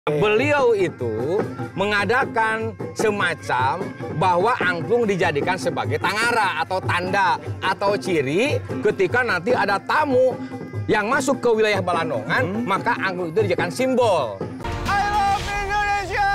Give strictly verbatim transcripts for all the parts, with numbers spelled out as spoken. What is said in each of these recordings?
Beliau itu mengadakan semacam bahwa angklung dijadikan sebagai tangara atau tanda atau ciri ketika nanti ada tamu yang masuk ke wilayah Balandongan, hmm. maka angklung itu dijadikan simbol. I love Indonesia!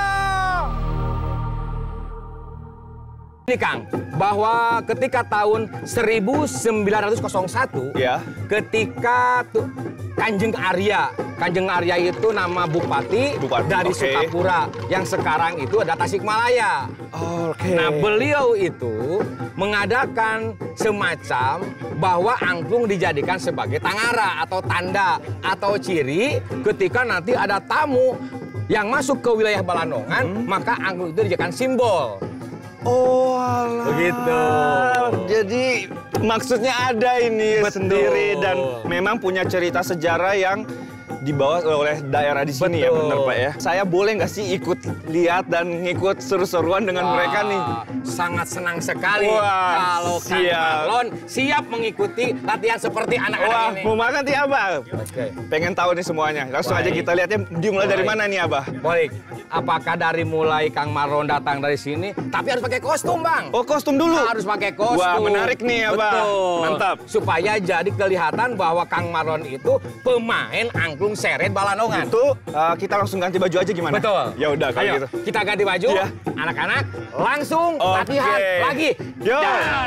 Ini Kang, bahwa ketika tahun seribu sembilan ratus satu, ya. ketika tuh Kanjeng Arya, Kanjeng Arya itu nama bupati, bupati dari okay. Sukapura, yang sekarang itu ada Tasikmalaya. Oh, okay. Nah, beliau itu mengadakan semacam bahwa angklung dijadikan sebagai tangara atau tanda atau ciri ketika nanti ada tamu yang masuk ke wilayah Balandongan, hmm. maka angklung itu dijadikan simbol. Oh, alah. Begitu. Jadi maksudnya ada ini Betul. sendiri dan memang punya cerita sejarah yang dibawa oleh daerah di sini. Betul. Ya, benar Pak ya. Saya boleh nggak sih ikut lihat dan ngikut seru-seruan dengan Wah, mereka nih? Sangat senang sekali Wah, kalau Kang Marlon siap mengikuti latihan seperti anak-anak ini. Mau makan nih Abah? Oke. Pengen tahu nih semuanya. Langsung Baik. aja kita lihatnya dimulai Baik. dari mana nih Abah? Baik. Apakah dari mulai Kang Marlon datang dari sini, tapi harus pakai kostum Bang? Oh, kostum dulu? Harus pakai kostum. Wah, menarik nih Abah. Betul. Mantap. Supaya jadi kelihatan bahwa Kang Marlon itu pemain angklung seret Balandongan. Itu uh, kita langsung ganti baju aja gimana? Betul. Ya udah kalau gitu. Kita ganti baju. Ya. Anak-anak langsung okay. latihan lagi. Yo.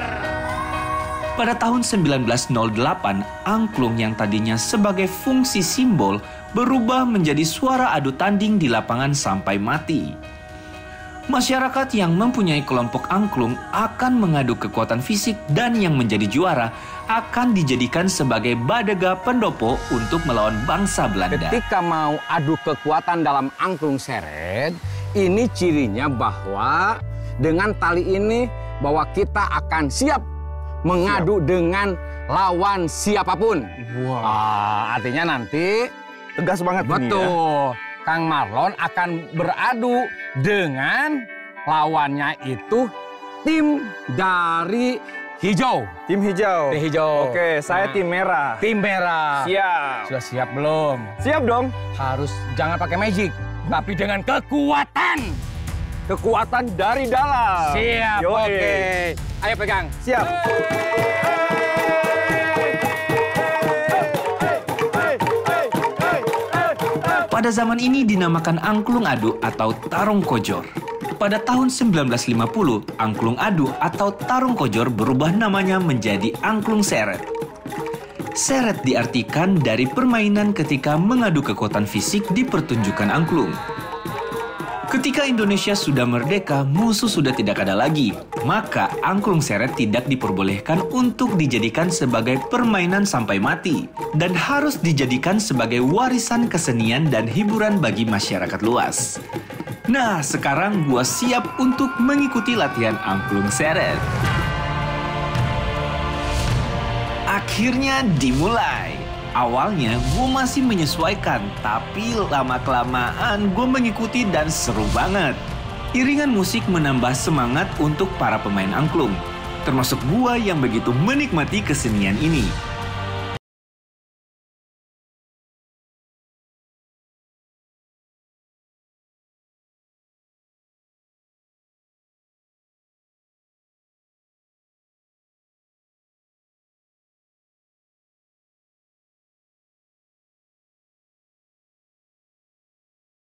Pada tahun seribu sembilan ratus delapan, angklung yang tadinya sebagai fungsi simbol berubah menjadi suara adu tanding di lapangan sampai mati. Masyarakat yang mempunyai kelompok angklung akan mengadu kekuatan fisik dan yang menjadi juara akan dijadikan sebagai badega pendopo untuk melawan bangsa Belanda. Ketika mau adu kekuatan dalam angklung seret, ini cirinya bahwa dengan tali ini bahwa kita akan siap mengadu siap. dengan lawan siapapun. Wow. Ah, artinya nanti tegas banget. Betul. Ini ya. Kang Marlon akan beradu dengan lawannya itu tim dari hijau. Tim hijau. Tim hijau. Oke, saya nah, tim merah. Tim merah. Siap. Sudah siap belum? Siap dong. Harus jangan pakai magic, tapi dengan kekuatan. Kekuatan dari dalam. Siap. Yoi. Oke. Ayo pegang. Siap. Pada zaman ini dinamakan angklung adu atau tarung kojor. Pada tahun seribu sembilan ratus lima puluh, angklung adu atau tarung kojor berubah namanya menjadi angklung seret. Seret diartikan dari permainan ketika mengadu kekuatan fisik di pertunjukan angklung. Ketika Indonesia sudah merdeka, musuh sudah tidak ada lagi. Maka angklung seret tidak diperbolehkan untuk dijadikan sebagai permainan sampai mati dan harus dijadikan sebagai warisan kesenian dan hiburan bagi masyarakat luas. Nah, sekarang gua siap untuk mengikuti latihan angklung seret. Akhirnya dimulai. Awalnya gue masih menyesuaikan, tapi lama-kelamaan gue mengikuti dan seru banget. Iringan musik menambah semangat untuk para pemain angklung, termasuk gue yang begitu menikmati kesenian ini.